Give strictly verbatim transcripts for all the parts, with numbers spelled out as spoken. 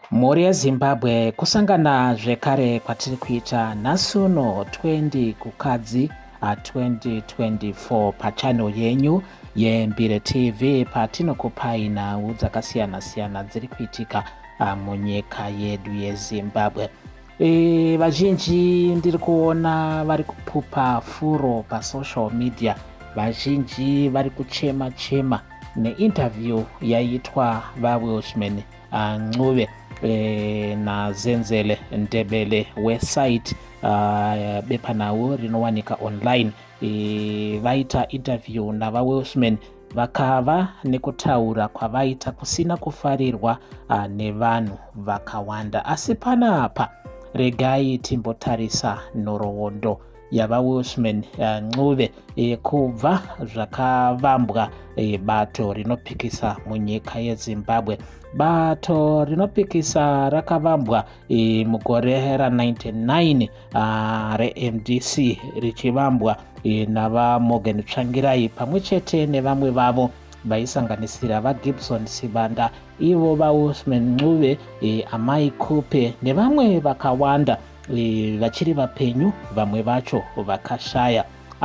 Mhuri yeZimbabwe kusangana zvekare kwatiri kuita nhasi uno twenty kukadzi twenty twenty-four pachannel yenyu yeMbire T V patinokupai nhau dzakasiyana siyana dziri kuitika munyika yedu yeZimbabwe. E, vazhinji ndiri kuona vari kupupa furo pasocial media, vazhinji vari kuchema chema neinterview yaitwa vaWelshman Ncube E, naZenzele Ndebele website uh, bepanhau rinowanika online e, vaita interview navaWelshman vakava nekutaura kwavaita kusina kufarirwa uh, nevanhu vakawanda. Asi panapa regai timbotarisa nhoroondo yavaWelshman Ncube e, kubva zvakavambwa e, bato rinopikisa munyika yeZimbabwe. Bato rinopikisa rakavambwa e, mugore ra-ninety-nine uh, re-M D C richivambwa e, navaMorgan Ncube pamwe chete nevamwe vavo vaisanganisira vaGibson Sibanda, ivo vaWelshman Ncube, e, amai Kupe nevamwe vakawanda e, vachiri vapenyu, vamwe vacho vakashaya.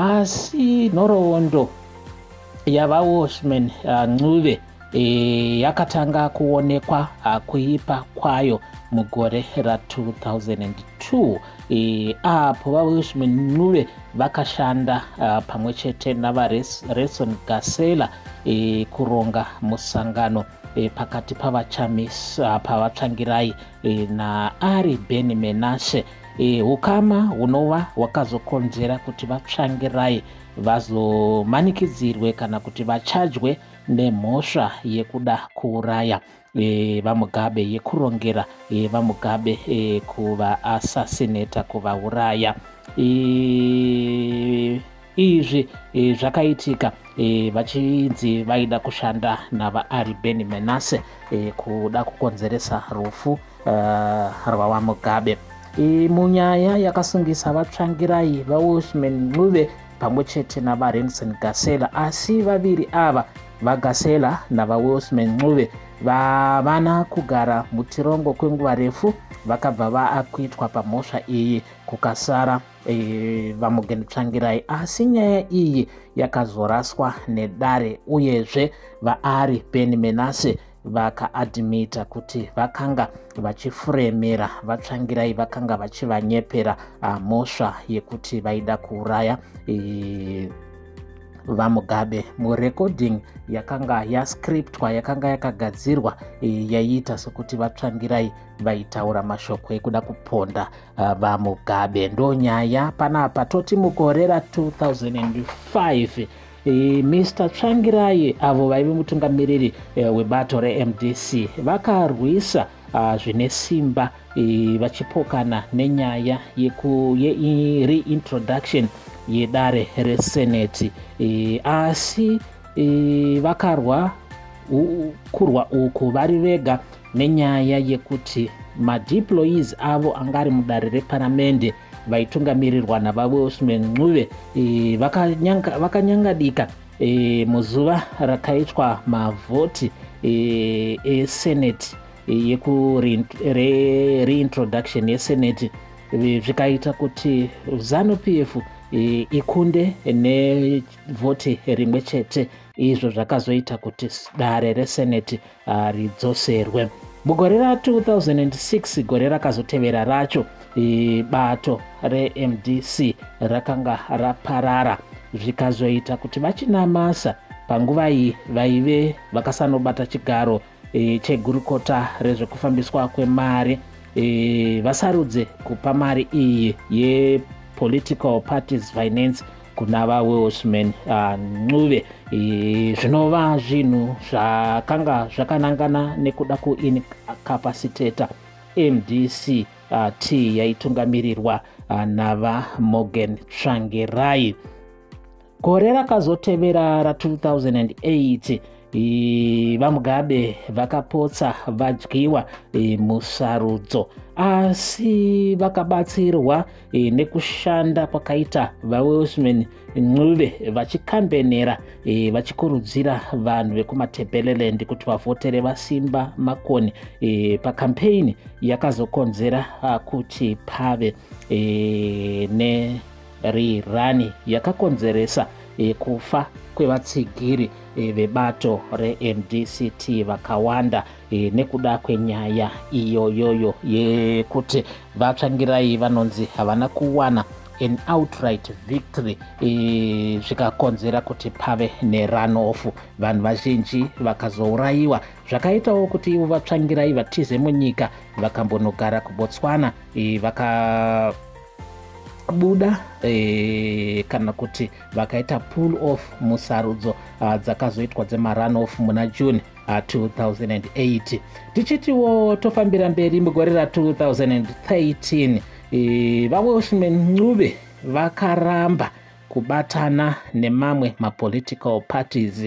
Asi nhoroondo yavaWelshman Ncube E, yakatanga kuonekwa uh, kuipa kwayo mugore ra two thousand two e, apo vaWelshman Ncube vakashanda uh, pamwe chete navaRemson Gasela e, kuronga musangano e, pakati pavachamis uh, pavatsvangirai e, naari Beni Menashe. E, ukama hunova hwakazokonzera kuti vatsvangirai vazomanikidzirwe kana kuti vachajwe nemhosva yekuda kuuraya e, vaMugabe, yekurongera e, vaMugabe e, kuvaassasinata, kuvauraya. E, izvi e, zvakaitika e, vachinzi vaida kushanda navaari Beni Menashe e, kuda kukonzeresa rufu uh, rwavaMugabe. E, munyaya yakasungisa vatsvangirai vaWelshman Ncube pamwe chete navaRemson Gasela. Asi vaviri ava vaGasela navaWelshman Ncube vavana kugara mutirongo kwenguva refu, vakabva vaakuitwa pamhosva iyi kukasara e, vaMorgan Ncube. Asi nyaya iyi yakazoraswa nedare, uyezve vaari Beni Menashe vakaadhimita kuti vakanga vachifuremera vatsvangirai, vakanga vachivanyepera uh, mhosva yekuti vaida kuuraya e, vaMugabe. Murecording yakanga yascriptwa, yakanga yakagadzirwa e, yaiita sokuti vatsvangirai vaitaura mashoko ekuda kuponda uh, vaMugabe. Ndo nyaya panapa toti mugore ra two thousand five E, Mister Tsvangirai avo vaive mutungamiriri e, webato re-M D C vakarwisa uh, zvine simba e, vachipokana nenyaya yeku ye reintroduction yedare resenate e, asi e, vakarwa kurwa uku vari vega nenyaya yekuti madeployees avo angari mudare reparamende vaitungamirirwa navaWelshman Ncube e, vakanyangadika e, muzuva rakaitwa mavhoti e, esenate e, yeku re, reintroduction yesenate e, zvikaita kuti ZANU-P F e, ikunde nevhoti rimwe chete. Izvo zvakazoita kuti dare resenate uh, ridzoserwe. Mugore ra two thousand six, gore rakazotevera racho, e, bato re-M D C rakanga raparara, zvikazoita kuti vachinamasa panguva iyi vaive vakasanobata chigaro e, chegurukota rezvekufambiswa kwemari e, vasarudze kupa mari iyi yepolitical parties finance kuna vaWelshman uh, Ncube. E, zvinova zvinhu zvakanga zvakanangana nekuda kuincapacitata M D C uh, T yaitungamirirwa uh, navaMorgan Ncube. Gore rakazotevera ra two thousand eight e, vamugabe vakapotsa vadyiwa e, musarudzo, asi vakabatsirwa e, nekushanda kwakaita vaWelshman Ncube vachikambenera e, vachikurudzira vanhu vekumatebeleland kuti vavhotere vasimba makoni e, pakampeni yakazokonzera kuti pave e, nerirani yakakonzeresa e, kufa kwevatsigiri e, vebato re-M D C T vakawanda e, nekuda kwenyaya iyoyoyo yekuti vatsvangirai vanonzi havana kuwana an outright victory e, zvikakonzera kuti pave nerunoff, vanhu vazhinji vakazourayiwa, zvakaitawo kuti ivo vatsvangirai vatize munyika vakambonogara kuBotswana e, vaka buda e, kana kuti vakaita pull off musarudzo uh, dzakazoitwa dzemarunoff muna June uh, two thousand eight. Tichitiwo tofambira mberi mugore ra two thousand thirteen e, vaWelshman Ncube vakaramba kubatana nemamwe mapolitical parties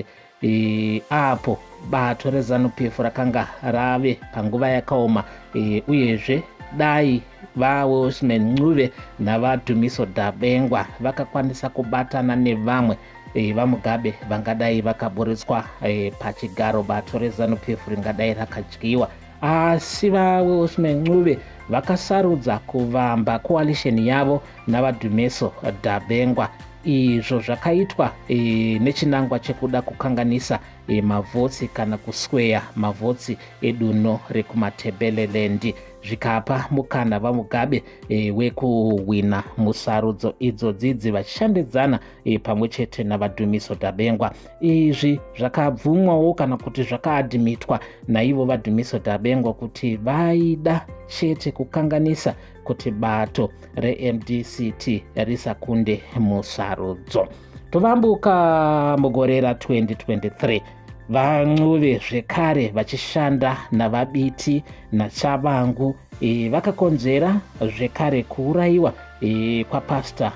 e, apo bato reZANU-P F rakanga rave panguva yakaoma e, uyezve dai vaWelshman Ncube navaDumiso Dabengwa vakakwanisa kubatana nevamwe e, vamugabe vangadai vakaburitswa e, pachigaro bato reZANU-P F ringadai rakadyiwa, asi vaWelshman Ncube vakasarudza kuvamba coalition yavo navaDumiso Dabengwa. Izvo zvakaitwa e, nechinangwa chekuda kukanganisa e, mavhotsi kana kusweya mavhotsi edunho rekumatebeleland, zvikapa mukana vamugabe e, wekuhwina musarudzo idzodzidzi vachishandidzana e, pamwe chete navaDumiso Dabengwa. Izvi zvakabvumwawo kana kuti zvakaadhimitwa naivo vaDumiso Dabengwa kuti vaida chete kukanganisa kuti bato re-M D C T risakunde musarudzo. Tovambuka mugore ra twenty twenty-three, vaNcube zvekare vachishanda navabiti naChavangu e, vakakonzera zvekare kuurayiwa e, kwapasta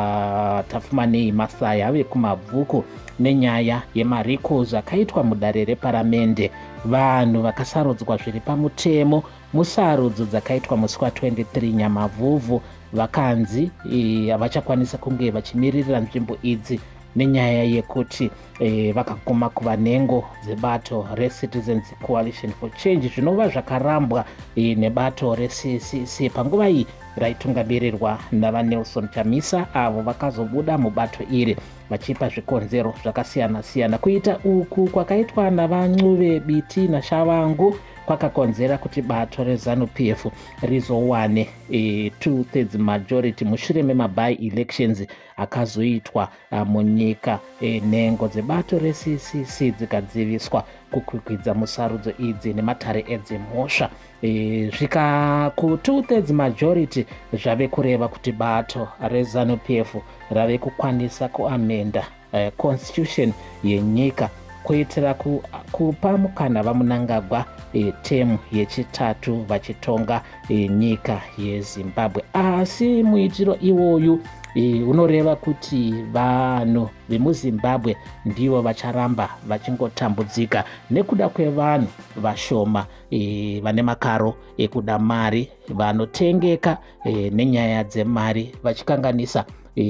uh, Tafumanei Masaya vekumabvuku nenyaya yemarikos akaitwa mudare reparamende. Vanhu vakasarudzwa zviri pamutemo musarudzo dzakaitwa musi wa twenty-three Nyamavhuvhu vakanzi havachakwanisa e, kunge vachimiririra nzvimbo idzi nenyaya yekuti e, vakaguma kuva nhengo dzebato reCitizens Coalition for Change zvinova zvakarambwa e, nebato reC C C panguva iyi raitungamirirwa navaNelson Chamisa, avo vakazobuda mubato iri vachipa zvikonzero zvakasiyana siyana. Kuita uku kwakaitwa navaNcube, Biti naChavangu kwakakonzera kuti bato reZANU-P F rizowane e, two thirds majority mushure memaby elections akazoitwa uh, munyika e, nhengo dzebato reC C C dzikadziviswa kukwikwidza musarudzo idzi nematare edzimhosva e, zvika ku two thirds majority zvave kureva kuti bato reZANU-P F rave kukwanisa kuamenda uh, constitution yenyika kuitira ku, kupa mukana vaMunangagwa e, temu yechitatu vachitonga e, nyika yeZimbabwe. Asi muitiro iwoyu e, unoreva kuti vanhu vemuZimbabwe ndivo vacharamba vachingotambudzika nekuda kwevanhu vashoma e, vane makaro ekuda mari vanotengeka e, nenyaya dzemari vachikanganisa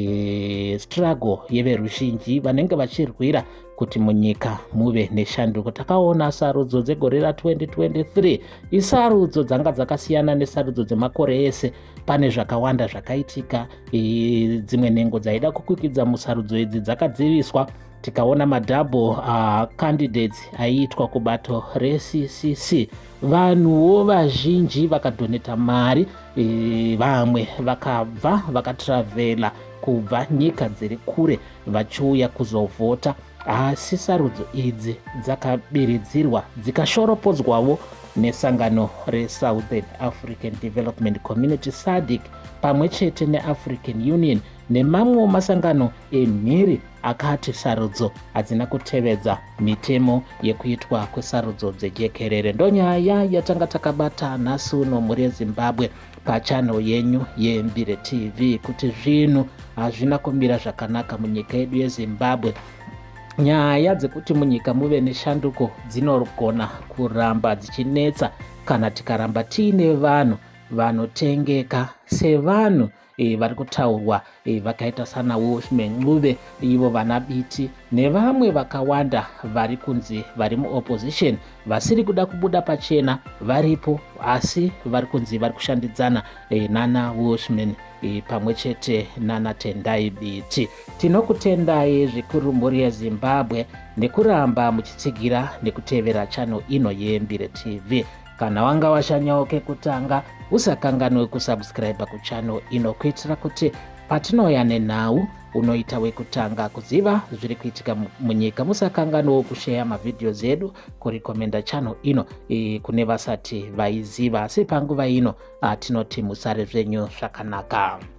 e, struggle yeveruzhinji vanenge vachirwira kuti munyika muve neshanduko. Takaona sarudzo dzegore ra twenty twenty-three isarudzo dzanga dzakasiyana nesarudzo dzemakore ese. Pane zvakawanda zvakaitika, e, dzimwe nhengo dzaida kukwikidza musarudzo idzi dzakadziviswa. Tikaona madouble uh, candidates aiitwa kubato reC C C, vanhuwo vazhinji vakadoneta mari e, vamwe vakabva vakatravela kubva nyika dziri kure vachiuya kuzovhota, asi sarudzo idzi dzakabiridzirwa dzikashoropodzwawo nesangano reSouthern African Development Community S A D C pamwe chete neAfrican Union nemamwe masangano emhiri akati sarudzo hadzina kutevedza mitemo yekuitwa kwesarudzo dzejekerere. Ndonyaya yatanga takabata nhasi uno muri Zimbabwe pachannel yenyu yeMbire T V kuti zvinhu hazvina kumira zvakanaka munyika yedu yeZimbabwe. nyaya dzekuti munyika muve neshanduko dzinogona kuramba dzichinetsa kana tikaramba tiine vanhu vanotengeka sevanhu e, vari kutaurwa e, vakaita sana Welshman Ncube, ivo vana biti nevamwe vakawanda vari kunzi vari muopposition vasiri kuda kubuda pachena varipo, asi vari kunzi vari kushandidzana e, nana Welshman e, pamwe chete nana Tendai Biti. Tinokutendai zvikuru mhuri yeZimbabwe nekuramba muchitsigira nekutevera channel ino yeMbire T V. Kana wanga washanyauke kutanga, usakanganwe kusubscribe kuchannel ino kuitira kuti patinouya nenhau unoita wekutanga kuziva zviri kuitika munyika. Musakanganwe kushare mavideos edu, kurekomenda channel ino e, kune vasati vaiziva. Asi panguva ino tinoti musare zvenyu zvakanaka.